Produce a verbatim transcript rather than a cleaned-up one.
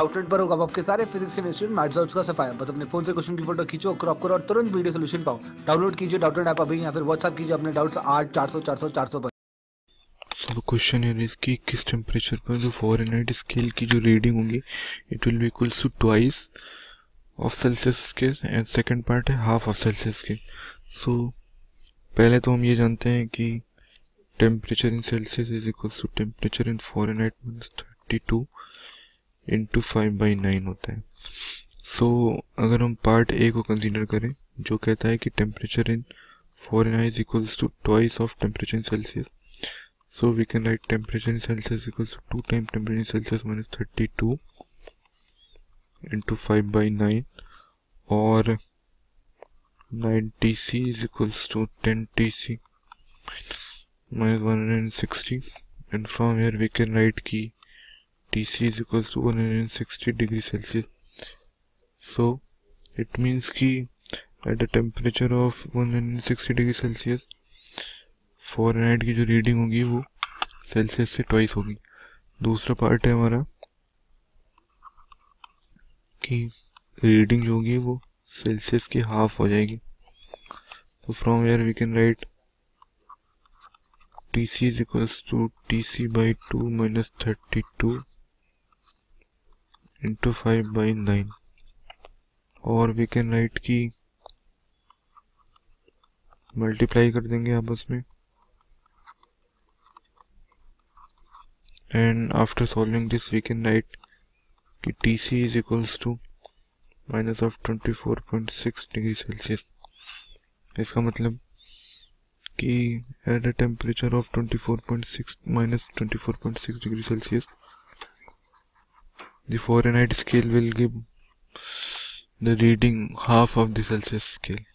Doubtnut पर होगा आपके सारे फिजिक्स केमिस्ट्री मैथ्स डाउट्स का सफाया। बस अपने फोन से क्वेश्चन की फोटो खींचो, क्रॉप करो और तुरंत वीडियो सोल्यूशन पाओ। डाउनलोड कीजिए डाउटनेट ऐप अभी या फिर व्हाट्सएप कीजिए अपने डाउट्स आठ चार सौ चार सौ चार सौ पर। So the question here is कि किस टेम्परेचर पर जो फ़ारेनहाइट स्केल की जो रीडिंग होंगी it will be equals to twice of Celsius scale and second part है half of Celsius scale. So पहले तो हम ये जानते हैं कि temperature in Celsius is equals to temperature in Fahrenheit minus thirty two into five by nine होता है। सो so, अगर हम पार्ट ए को कंसिडर करें जो कहता है कि temperature in Fahrenheit is equals to twice of temperature in Celsius, so we can write temperature in Celsius equals to two times temperature in Celsius minus thirty-two into five by nine, or nine T C is equals to ten T C minus one hundred sixty, and from here we can write ki T C is equals to one hundred sixty degrees Celsius. So it means ki at a temperature of one hundred sixty degrees Celsius Fahrenheit की जो reading होगी वो Celsius से twice होगी। दूसरा part है हमारा कि रीडिंग जो होगी वो सेल्सियस की हाफ हो जाएगी। तो from where we can write T C is equals to T C by two minus thirty two into five by nine, और वी कैन राइट की मल्टीप्लाई कर देंगे आपस में, and after solving this we can write कि T C is equals to minus of twenty-four point six degree Celsius। इसका मतलब कि at a temperature of twenty-four point six minus twenty-four point six degree Celsius the Fahrenheit scale will give the reading half of the Celsius scale।